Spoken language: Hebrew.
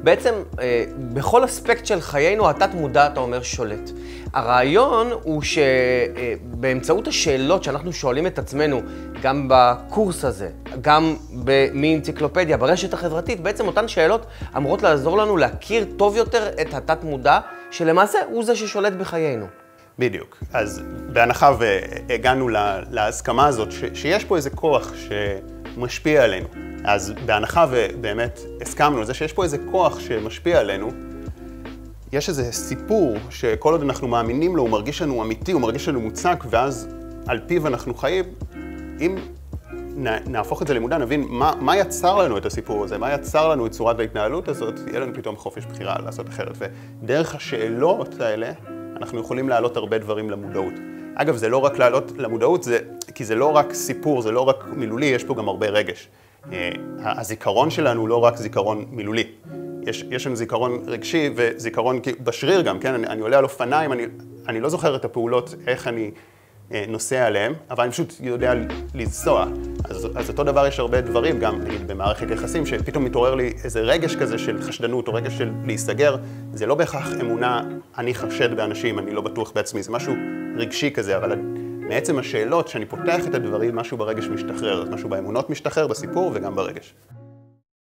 בעצם בכל אספקט של חיינו התת מודע, אתה אומר, שולט. הרעיון הוא שבאמצעות השאלות שאנחנו שואלים את עצמנו, גם בקורס הזה, גם מאנציקלופדיה, ברשת החברתית, בעצם אותן שאלות אמורות לעזור לנו להכיר טוב יותר את התת מודע, שלמעשה הוא זה ששולט בחיינו. בדיוק. אז בהנחה והגענו להסכמה הזאת שיש פה איזה כוח שמשפיע עלינו, אז בהנחה ובאמת הסכמנו לזה שיש פה איזה כוח שמשפיע עלינו, יש איזה סיפור שכל עוד אנחנו מאמינים לו, הוא מרגיש לנו אמיתי, הוא מרגיש לנו מוצק, ואז על פיו אנחנו חיים. אם נהפוך את זה למודע, נבין מה יצר לנו את הסיפור הזה, מה יצר לנו את צורת ההתנהלות הזאת, יהיה לנו פתאום חופש בחירה לעשות אחרת. ודרך השאלות האלה, אנחנו יכולים להעלות הרבה דברים למודעות. אגב, זה לא רק להעלות למודעות, כי זה לא רק סיפור, זה לא רק מילולי, יש פה גם הרבה רגש. הזיכרון שלנו הוא לא רק זיכרון מילולי. יש לנו זיכרון רגשי וזיכרון בשריר גם, כן? אני עולה על אופניים, אני לא זוכר את הפעולות, איך אני נוסע עליהם, אבל אני פשוט יודע לנסוע. אז אותו דבר יש הרבה דברים, גם נגיד במערכת יחסים, שפתאום מתעורר לי איזה רגש כזה של חשדנות או רגש של להיסגר. זה לא בהכרח אמונה, אני חשד באנשים, אני לא בטוח בעצמי, זה משהו רגשי כזה, אבל מעצם השאלות, שאני פותח את הדברים, משהו ברגש משתחרר, משהו באמונות משתחרר, בסיפור וגם ברגש.